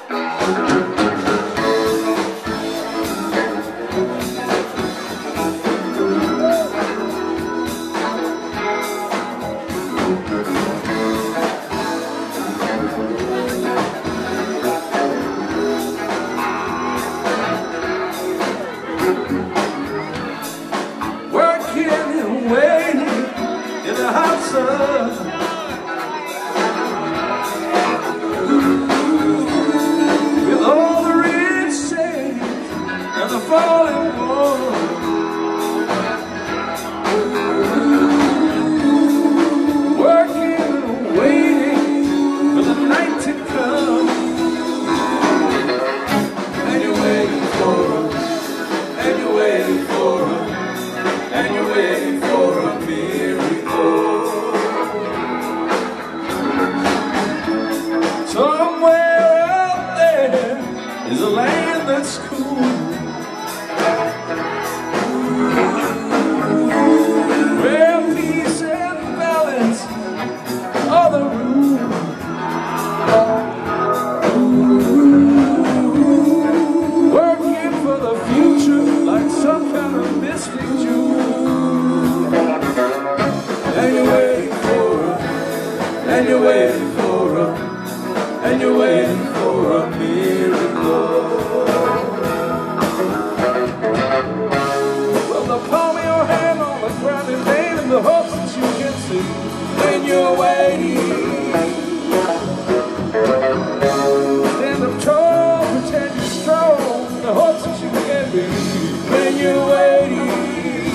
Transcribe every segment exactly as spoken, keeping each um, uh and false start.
With all the rich shades and the falling water, working and waiting for the night to come. And you're waiting for her, and you're waiting for her, and you're waiting for a miracle. Somewhere out there is a land that's cool, where peace and balance are the rule. Working for the future like some kind of mystic jewel. And you're waiting for her, and you're waiting for her, and you're waiting for a miracle. Well, the palm of your hand on the ground and pain in the hopes that you can see when you're waiting. Stand up tall, pretend you're strong, in the hopes that you can be when you're waiting.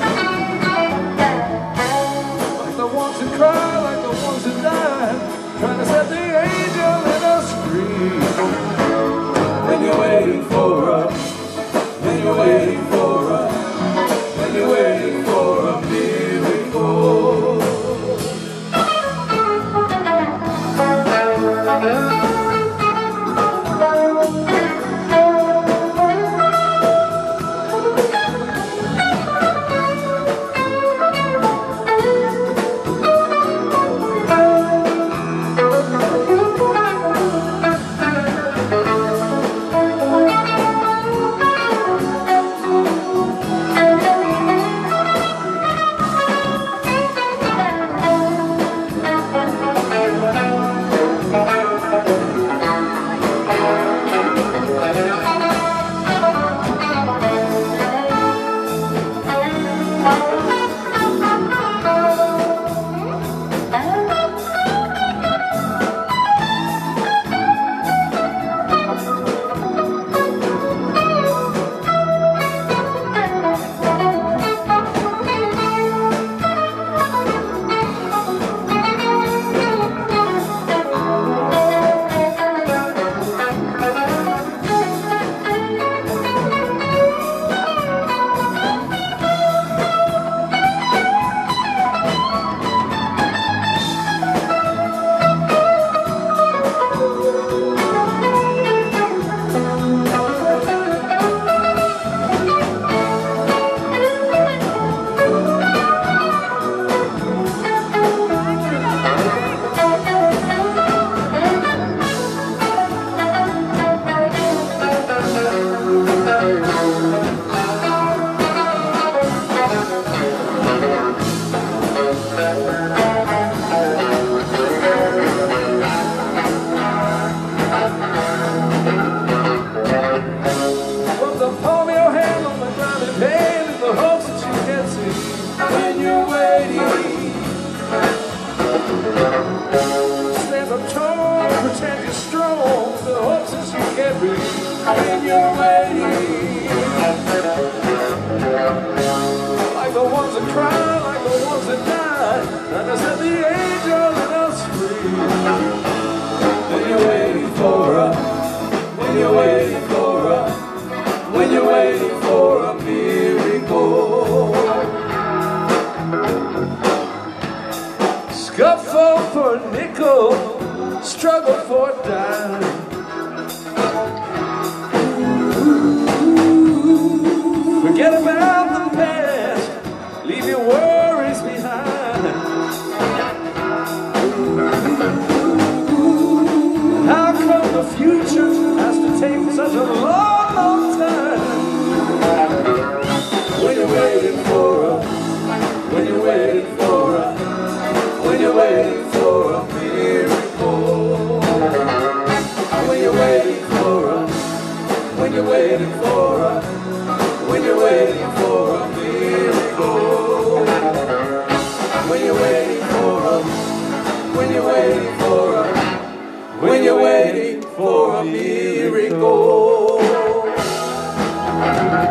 Like the ones that cry, like the ones that die, trying to set the angel in us free. When you're waiting for her, when you're waiting for her, when you're waiting for a miracle. Pretend you're strong, the hopes that you can reach when you're waiting. Like the ones that cry, like the ones that die, and I set the angel in us free. When you're waiting for her, when you're waiting for her, when you're waiting for a miracle. Scuffle for a nickel, struggle for a dime. Forget about the past, leave your worries behind. How come the future take such a long, long time? When you're waiting for a, when you're waiting for a, when you're waiting for a miracle. When you're waiting for a, when you're waiting for a, when you're waiting for a miracle. When you're waiting for a, when you're waiting for a, when you're waiting for a miracle.